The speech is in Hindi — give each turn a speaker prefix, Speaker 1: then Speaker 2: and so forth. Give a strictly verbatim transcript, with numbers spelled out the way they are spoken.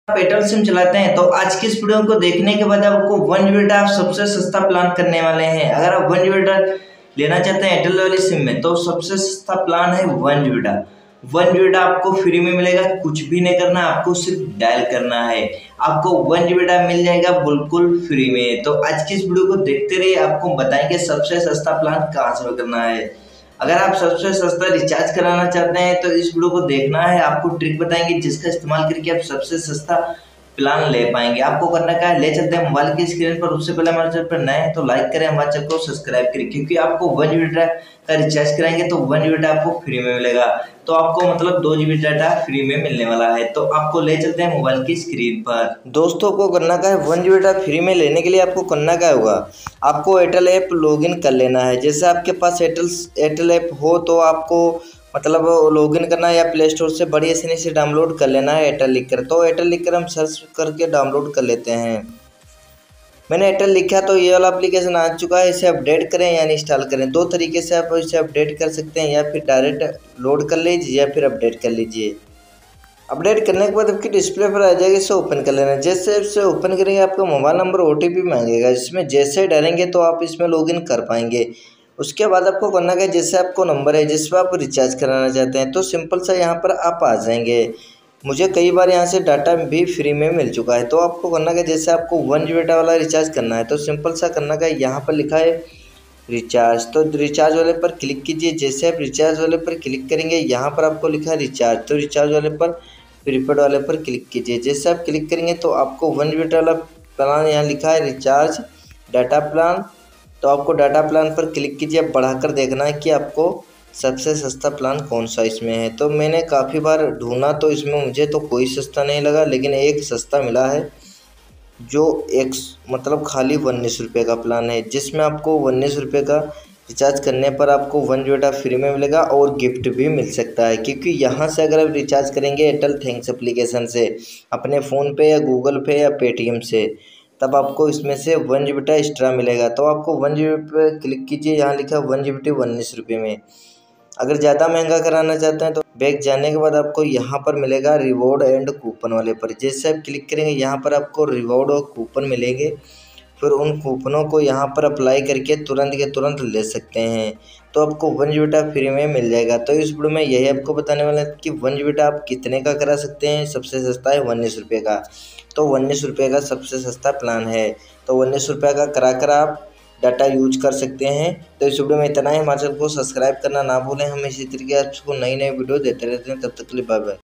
Speaker 1: आप एयरटेल सिम चलाते हैं तो आज की इस वीडियो को देखने के बाद आपको वन जीबी डाटा सबसे सस्ता प्लान करने वाले हैं। अगर आप वन जीबी डाटा लेना चाहते हैं एयरटेल वाली सिम में तो सबसे सस्ता प्लान है one GB data. One GB data आपको फ्री में मिलेगा, कुछ भी नहीं करना, आपको सिर्फ डायल करना है। आपको वन जीबी डाटा मिल जाएगा बिल्कुल फ्री में। तो आज की इस वीडियो को देखते रहिए, आपको बताएंगे सबसे सस्ता प्लान कहाँ से करना है। अगर आप सबसे सस्ता रिचार्ज कराना चाहते हैं तो इस वीडियो को देखना है, आपको ट्रिक बताएंगे जिसका इस्तेमाल करके आप सबसे सस्ता प्लान ले पाएंगे। आपको करना क्या है, ले चलते हैं मोबाइल की स्क्रीन पर। उससे पहले हमारे चैनल पर नए हैं तो लाइक करें, हमारे चैनल को सब्सक्राइब करें, क्योंकि आपको वन जीबी डाटा का रिचार्ज कराएंगे तो वन जीबी डाटा आपको फ्री में मिलेगा। तो आपको मतलब दो जीबी डाटा फ्री में मिलने वाला है। तो आपको ले चलते हैं मोबाइल की स्क्रीन पर। दोस्तों को करना क्या है, वन जीबी डाटा फ्री में लेने के लिए आपको करना क्या होगा, आपको एयरटेल ऐप लॉगिन कर लेना है। जैसे आपके पास एयरटेल एयरटेल ऐप हो तो आपको मतलब लॉगिन करना है या प्ले स्टोर से बड़ी आसानी से डाउनलोड कर लेना है एयरटेल लिखकर। तो एयरटेल लिखकर हम सर्च करके डाउनलोड कर लेते हैं। मैंने एयरटेल लिखा तो ये वाला एप्लीकेशन आ चुका है। इसे अपडेट करें या इंस्टॉल करें, दो तरीके से आप इसे अपडेट कर सकते हैं, या फिर डायरेक्ट लोड कर लीजिए या फिर अपडेट कर लीजिए। अपडेट करने के बाद आपकी डिस्प्ले पर आ जाएगी, इसे ओपन कर लेना। जैसे इसे ओपन करेंगे आपका mobile number O T P मांगेगा, जिसमें जैसे डालेंगे तो आप इसमें लॉगिन कर पाएंगे। उसके बाद आपको करना क्या है, जैसे आपको नंबर है जिस पर आप रिचार्ज कराना चाहते हैं तो सिंपल सा यहाँ पर आप आ जाएंगे। मुझे कई बार यहाँ से डाटा भी फ्री में मिल चुका है। तो आपको करना क्या, जैसे आपको वन जी बी डाटा वाला रिचार्ज करना है तो सिंपल सा करना क्या, यहाँ पर लिखा है रिचार्ज, तो रिचार्ज वाले पर क्लिक कीजिए। जैसे आप रिचार्ज वाले पर क्लिक करेंगे यहाँ पर आपको लिखा है रिचार्ज, तो रिचार्ज वाले पर प्रीपेड वाले पर क्लिक कीजिए। जैसे आप क्लिक करेंगे तो आपको वन जी बी वाला प्लान यहाँ लिखा है रिचार्ज डाटा प्लान, तो आपको डाटा प्लान पर क्लिक कीजिए। अब बढ़ाकर देखना है कि आपको सबसे सस्ता प्लान कौन सा इसमें है। तो मैंने काफ़ी बार ढूंढा तो इसमें मुझे तो कोई सस्ता नहीं लगा, लेकिन एक सस्ता मिला है जो एक मतलब खाली उन्नीस रुपये का प्लान है, जिसमें आपको उन्नीस रुपये का रिचार्ज करने पर आपको वन जीबी डाटा फ्री में मिलेगा और गिफ्ट भी मिल सकता है। क्योंकि यहाँ से अगर आप रिचार्ज करेंगे एयरटेल थैंक्स एप्लीकेशन से अपने फ़ोन पे या गूगल पे या पेटीएम से, तब आपको इसमें से वन जी बी टा एक्स्ट्रा मिलेगा। तो आपको वन जी बी पे क्लिक कीजिए, यहाँ लिखा है वन जी बी टी उन्नीस रुपये में। अगर ज़्यादा महंगा कराना चाहते हैं तो बैक जाने के बाद आपको यहाँ पर मिलेगा रिवॉर्ड एंड कूपन वाले पर। जैसे आप क्लिक करेंगे यहाँ पर आपको रिवॉर्ड और कूपन मिलेंगे, फिर उन कूपनों को यहाँ पर अप्लाई करके तुरंत के तुरंत ले सकते हैं। तो आपको वन जी बी टा फ्री में मिल जाएगा। तो इस वीडियो में यही आपको बताने वाला है कि वन जी बी टा आप कितने का करा सकते हैं। सबसे सस्ता है उन्नीस रुपये का, तो उन्नीस रुपये का सबसे सस्ता प्लान है। तो उन्नीस रुपये का करा कर आप डाटा यूज कर सकते हैं। तो इस वीडियो में इतना ही। हमारे चैनल को सब्सक्राइब करना ना भूलें, हम इसी तरीके आपको नई नई वीडियो देते रहते हैं। तब तक के लिए बाय बाय।